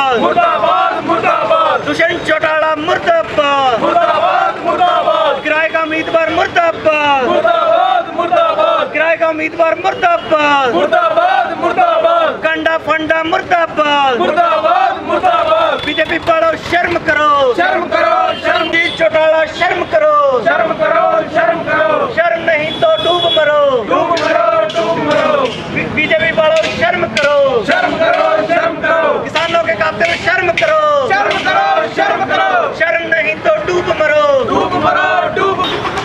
मुर्दाबाद मुर्दाबाद मुर्दाबाद, दुष्यंत चौटाला मुर्दाबाद मुर्दाबाद मुर्दाबाद, किराए का उम्मीदवार मुर्दाबाद मुर्दाबाद मुर्दाबाद, किराए का उम्मीदवार मुर्दाबाद मुर्दाबाद मुर्दाबाद, कंडा फंडा मुर्दाबाद मुर्दाबाद मुर्दाबाद, बीजेपी वालों शर्म करो शर्म करो शर्म, चौटाला शर्म करो शर्म करो शर्म करो, शर्म नहीं तो डूब मरो डूब मरो डूब मरो, बीजेपी वालों शर्म करो शर्म करो शर्म करो, किसानों के कातिल शर्म करो शर्म करो शर्म करो, शर्म नहीं तो डूब मरो डूब।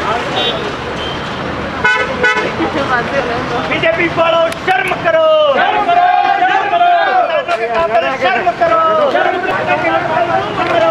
बीजेपी वालों शर्म करो शर्म करो शर्म करो, किसानों के कातिल शर्म करो शर्म करो,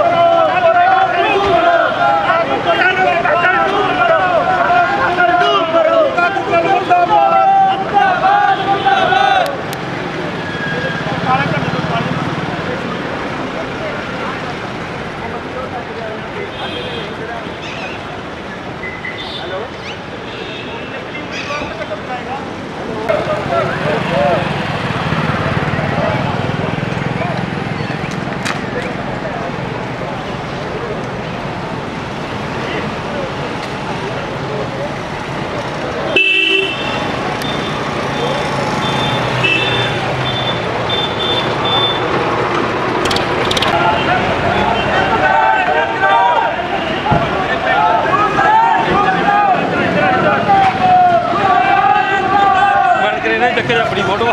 अपनी फोटो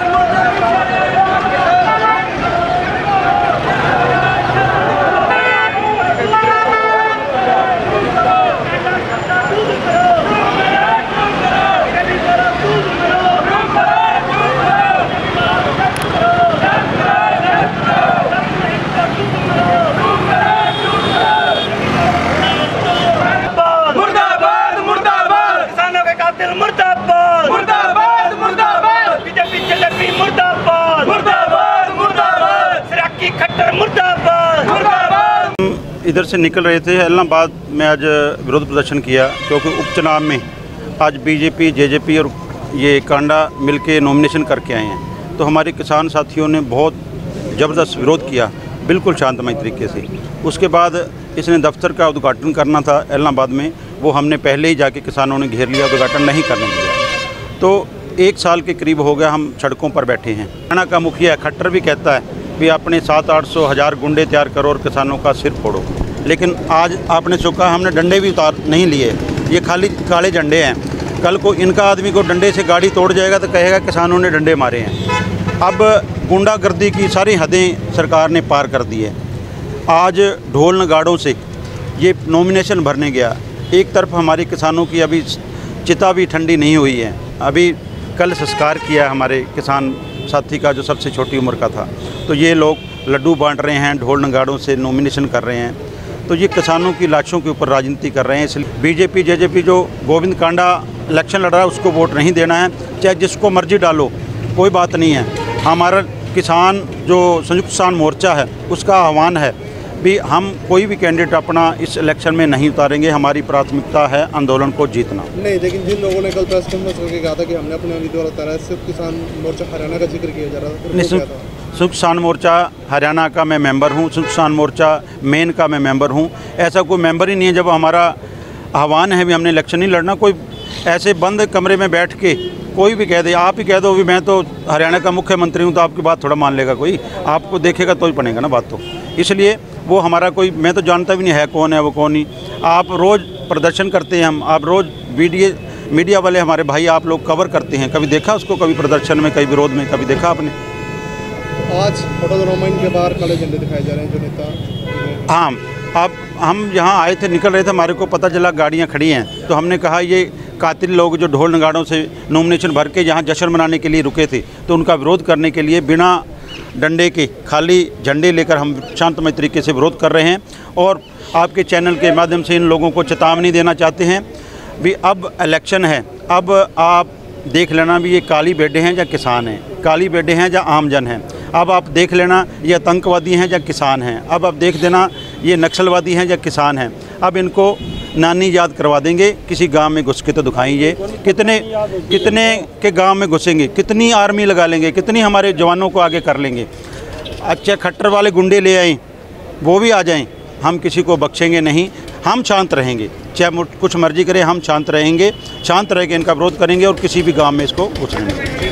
मुर्दाबाद मुर्दाबाद, किसानों के कातिल मुर्दाबाद मुर्दाबाद मुर्दाबाद, बीजेपी मुर्दाबाद मुर्दाबाद मुर्दाबाद, सिराकी खट्टर मुर्दाबाद मुर्दाबाद। इधर से निकल रहे थे इलाहाबाद में, आज विरोध प्रदर्शन किया क्योंकि उपचुनाव में आज बीजेपी जेजेपी और ये कांडा मिलके नॉमिनेशन करके आए हैं। तो हमारे किसान साथियों ने बहुत ज़बरदस्त विरोध किया, बिल्कुल शांतमय तरीके से। उसके बाद इसने दफ्तर का उद्घाटन करना था इलाहाबाद में, वो हमने पहले ही जाके किसानों ने घेर लिया, उद्घाटन नहीं करने दिया। तो 1 साल के करीब हो गया हम सड़कों पर बैठे हैं। हरियाणा का मुखिया खट्टर भी कहता है कि अपने 700-800 हज़ार गुंडे तैयार करो और किसानों का सिर फोड़ो, लेकिन आज आपने चुका हमने डंडे भी उतार नहीं लिए, ये खाली काले झंडे हैं। कल को इनका आदमी को डंडे से गाड़ी तोड़ जाएगा तो कहेगा किसानों ने डंडे मारे हैं। अब गुंडागर्दी की सारी हदें सरकार ने पार कर दी है। आज ढोल नगाड़ों से ये नॉमिनेशन भरने गया। एक तरफ हमारे किसानों की अभी चिता भी ठंडी नहीं हुई है। अभी कल संस्कार किया हमारे किसान साथी का जो सबसे छोटी उम्र का था, तो ये लोग लड्डू बांट रहे हैं, ढोल नगाड़ों से नॉमिनेशन कर रहे हैं। तो ये किसानों की लाशों के ऊपर राजनीति कर रहे हैं। इसलिए बीजेपी जेजेपी जो गोविंद कांडा इलेक्शन लड़ रहा है उसको वोट नहीं देना है, चाहे जिसको मर्जी डालो, कोई बात नहीं है। हमारा किसान जो संयुक्त किसान मोर्चा है उसका आह्वान है भी हम कोई भी कैंडिडेट अपना इस इलेक्शन में नहीं उतारेंगे। हमारी प्राथमिकता है आंदोलन को जीतना। नहीं, लेकिन जिन लोगों ने कल प्रेस कॉन्फ्रेंस करके कहा था कि हमने अपने उम्मीदवार उतारा है, सिर्फ किसान मोर्चा हरियाणा का जिक्र किया जा रहा था। संयुक्त किसान मोर्चा हरियाणा का मैं मेंबर हूँ, संयुक्त किसान मोर्चा मेन का मैं मेंबर हूँ। ऐसा कोई मेंबर ही नहीं है। जब हमारा आह्वान है भी हमने इलेक्शन नहीं लड़ना, कोई ऐसे बंद कमरे में बैठ के कोई भी कह दे, आप ही कह दो भी मैं तो हरियाणा का मुख्यमंत्री हूँ, तो आपकी बात थोड़ा मान लेगा कोई? आपको देखेगा तो ही पड़ेगा ना बात। तो इसलिए वो हमारा कोई, मैं तो जानता भी नहीं है कौन है वो कौन नहीं। आप रोज़ प्रदर्शन करते हैं, हम आप रोज़ मीडिया वाले हमारे भाई आप लोग कवर करते हैं, कभी देखा उसको? कभी प्रदर्शन में, कभी विरोध में, कभी देखा आपने? आज फोटोग्राफर के बाहर काले झंडे दिखाए जा रहे हैं जो नेता। हाँ, अब हम यहाँ आए थे, निकल रहे थे, हमारे को पता चला गाड़ियाँ खड़ी हैं, तो हमने कहा ये कातिल लोग जो ढोल नगाड़ों से नॉमिनेशन भर के यहाँ जश्न मनाने के लिए रुके थे, तो उनका विरोध करने के लिए बिना डंडे के खाली झंडे लेकर हम शांतमय तरीके से विरोध कर रहे हैं। और आपके चैनल के माध्यम से इन लोगों को चेतावनी देना चाहते हैं भी अब इलेक्शन है, अब आप देख लेना भी ये काली बेटे हैं या किसान हैं, काली बेटे हैं या आमजन हैं। अब आप देख लेना ये आतंकवादी हैं या किसान हैं। अब आप देख देना ये नक्सलवादी हैं या किसान हैं। अब इनको नानी याद करवा देंगे। किसी गांव में घुस के तो दिखाएंगे कितने के गांव में घुसेंगे, कितनी आर्मी लगा लेंगे, कितनी हमारे जवानों को आगे कर लेंगे। अच्छे खट्टर वाले गुंडे ले आएँ, वो भी आ जाएं, हम किसी को बख्शेंगे नहीं। हम शांत रहेंगे, चाहे कुछ मर्जी करें, हम शांत रहेंगे। शांत रह के इनका विरोध करेंगे और किसी भी गांव में इसको घुसने नहीं देंगे।